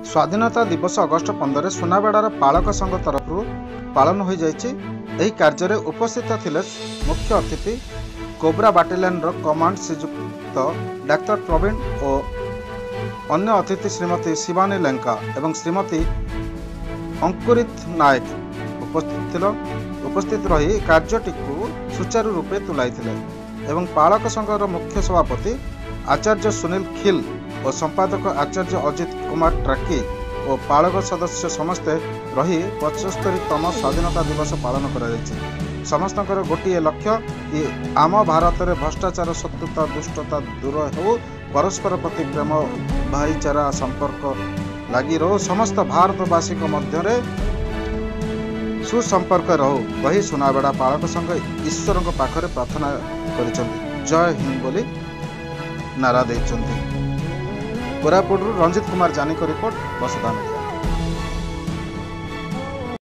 स्वाधीनता दिवस अगस्ट 15 सुनाबेड़ार पालक संघ तरफ पालन हो कार्य उपस्थित थिले मुख्य अतिथि कोब्रा बाटालियन कमांड श्रीजुक्त डाक्टर प्रवीण और अन्य अतिथि श्रीमती शिवानी लेंका एवं श्रीमती अंकुरित नायक उपस्थित रही कार्यटी सुचारू रूपे तुलाई एवं पालक संघर मुख्य सभापति आचार्य सुनील खिल और संपादक आचार्य अजित कुमार ट्राकी और पालक सदस्य समस्ते रही 75तम स्वाधीनता दिवस पालन कर समस्त गोटे लक्ष्य कि आम भारत में भ्रष्टाचार शत्रुता दुष्टता दूर हो परस्पर प्रति प्रेम भाईचारा संपर्क लगी रो समस्त भारतवासी मध्य सुसंपर्क रहो वही सुनाबेड़ा पालक संघ ईश्वर पाखरे प्रार्थना कर जय हिंद बोली नारा देइछन्ति। कोरापुट रंजित कुमार जानी को रिपोर्ट वसुधा मीडिया।